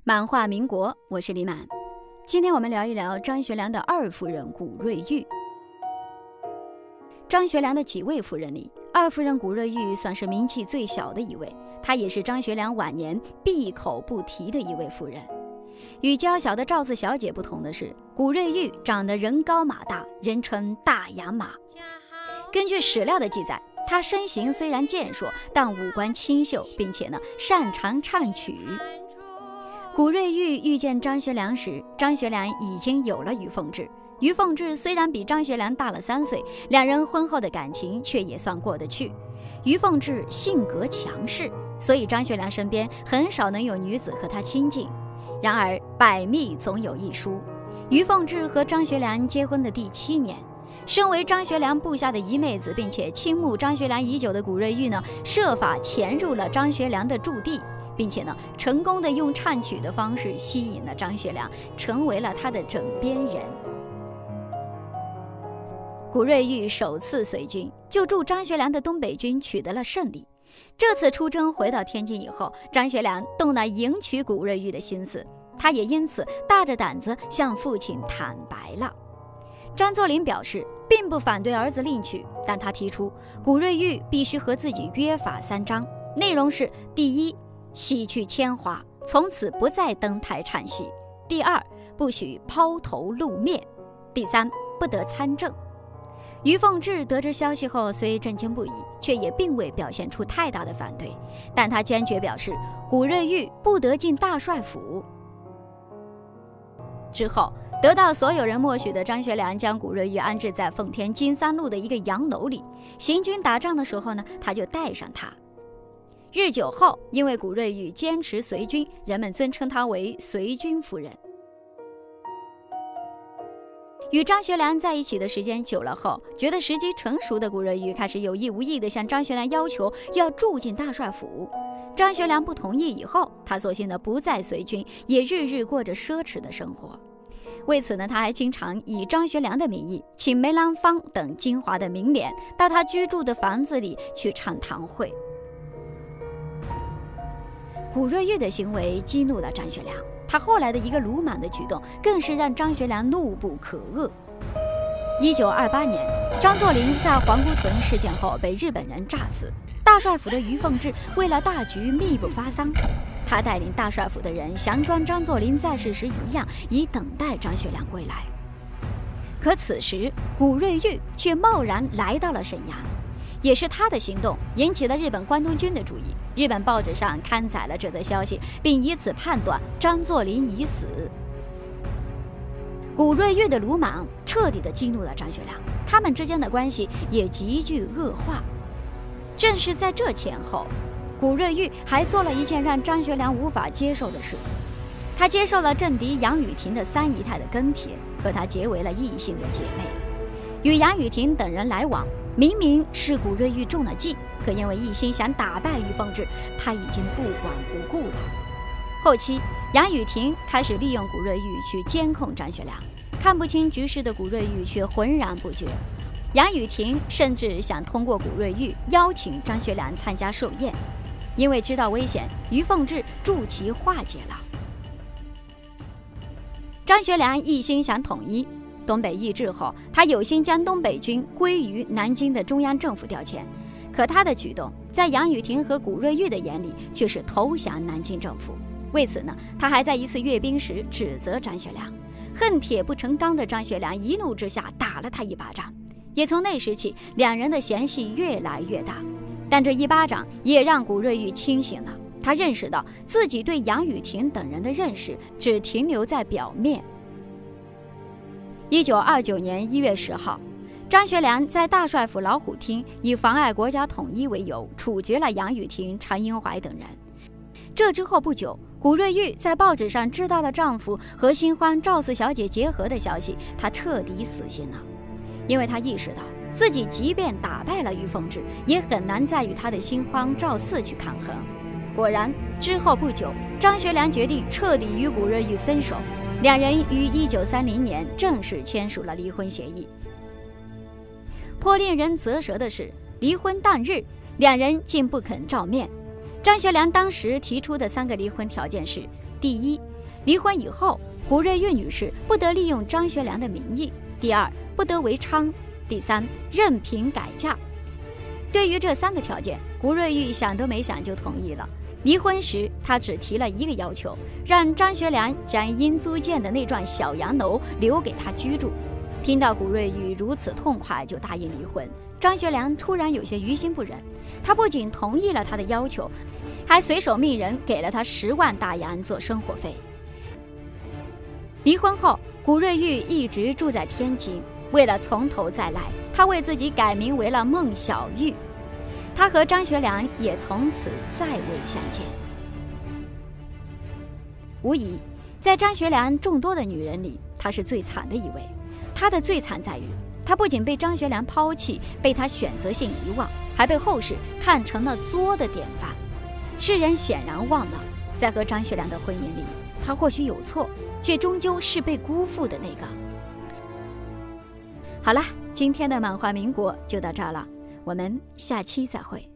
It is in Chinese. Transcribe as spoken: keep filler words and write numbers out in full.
满画民国，我是李满。今天我们聊一聊张学良的二夫人古瑞玉。张学良的几位夫人里，二夫人古瑞玉算是名气最小的一位，她也是张学良晚年闭口不提的一位夫人。与娇小的赵四小姐不同的是，古瑞玉长得人高马大，人称大洋马。根据史料的记载，她身形虽然健硕，但五官清秀，并且呢擅长唱曲。古瑞玉遇见张学良时，张学良已经有了于凤至。于凤至虽然比张学良大了三岁，两人婚后的感情却也算过得去。于凤至性格强势，所以张学良身边很少能有女子和他亲近。然而百密总有一疏，于凤至和张学良结婚的第七年，身为张学良部下的姨妹子，并且倾慕张学良已久的古瑞玉呢，设法潜入了张学良的驻地，并且呢，成功的用唱曲的方式吸引了张学良，成为了他的枕边人。古瑞玉首次随军，就助张学良的东北军取得了胜利。这次出征回到天津以后，张学良动了迎娶古瑞玉的心思，他也因此大着胆子向父亲坦白了。张作霖表示并不反对儿子另娶，但他提出古瑞玉必须和自己约法三章，内容是：第一，洗去铅华，从此不再登台唱戏；第二，不许抛头露面；第三，不得参政。于凤至得知消息后虽震惊不已，却也并未表现出太大的反对，但他坚决表示古瑞玉不得进大帅府。之后得到所有人默许的张学良将古瑞玉安置在奉天金三路的一个洋楼里，行军打仗的时候呢，他就带上他。日久后，因为古瑞玉坚持随军，人们尊称她为随军夫人。与张学良在一起的时间久了后，觉得时机成熟的古瑞玉开始有意无意地向张学良要求要住进大帅府。张学良不同意以后，他索性的不再随军，也日日过着奢侈的生活。为此呢，他还经常以张学良的名义，请梅兰芳等金华的名脸到他居住的房子里去唱堂会。古瑞玉的行为激怒了张学良，他后来的一个鲁莽的举动更是让张学良怒不可遏。一九二八年，张作霖在皇姑屯事件后被日本人炸死，大帅府的于凤至为了大局密不发丧，他带领大帅府的人佯装张作霖在世时一样，以等待张学良归来。可此时古瑞玉却贸然来到了沈阳，也是他的行动引起了日本关东军的注意，日本报纸上刊载了这则消息，并以此判断张作霖已死。古瑞玉的鲁莽彻底地激怒了张学良，他们之间的关系也急剧恶化。正是在这前后，古瑞玉还做了一件让张学良无法接受的事，他接受了政敌杨雨婷的三姨太的跟帖，和她结为了异性的姐妹。与杨雨婷等人来往，明明是古瑞玉中了计，可因为一心想打败于凤至，他已经不管不顾了。后期杨雨婷开始利用古瑞玉去监控张学良，看不清局势的古瑞玉却浑然不觉。杨雨婷甚至想通过古瑞玉邀请张学良参加寿宴，因为知道危险，于凤至助其化解了。张学良一心想统一，东北易帜后，他有心将东北军归于南京的中央政府调遣，可他的举动在杨雨婷和古瑞玉的眼里却是投降南京政府。为此呢，他还在一次阅兵时指责张学良，恨铁不成钢的张学良一怒之下打了他一巴掌。也从那时起，两人的嫌隙越来越大。但这一巴掌也让古瑞玉清醒了，他认识到自己对杨雨婷等人的认识只停留在表面。一九二九年一月十号，张学良在大帅府老虎厅以妨碍国家统一为由，处决了杨雨婷、常英怀等人。这之后不久，古瑞玉在报纸上知道了丈夫和新欢赵四小姐结合的消息，她彻底死心了，因为她意识到自己即便打败了于凤至，也很难再与她的新欢赵四去抗衡。果然，之后不久，张学良决定彻底与古瑞玉分手，两人于一九三零年正式签署了离婚协议。颇令人啧舌的是，离婚当日，两人竟不肯照面。 张学良当时提出的三个离婚条件是：第一，离婚以后，古瑞玉女士不得利用张学良的名义；第二，不得为娼；第三，任凭改嫁。对于这三个条件，古瑞玉想都没想就同意了。离婚时，他只提了一个要求，让张学良将应租建的那幢小洋楼留给他居住。听到古瑞玉如此痛快就答应离婚，张学良突然有些于心不忍。他不仅同意了他的要求，还随手命人给了他十万大洋做生活费。离婚后，古瑞玉一直住在天津，为了从头再来，他为自己改名为了孟小玉。他和张学良也从此再未相见。无疑，在张学良众多的女人里，她是最惨的一位。她的最惨在于，她不仅被张学良抛弃，被他选择性遗忘，还被后世看成了作的典范。世人显然忘了，在和张学良的婚姻里，她或许有错，却终究是被辜负的那个。好了，今天的满怀民国就到这儿了，我们下期再会。